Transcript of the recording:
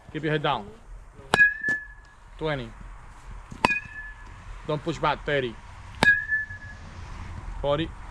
Keep your head down. 20. Don't push back. 30. 40.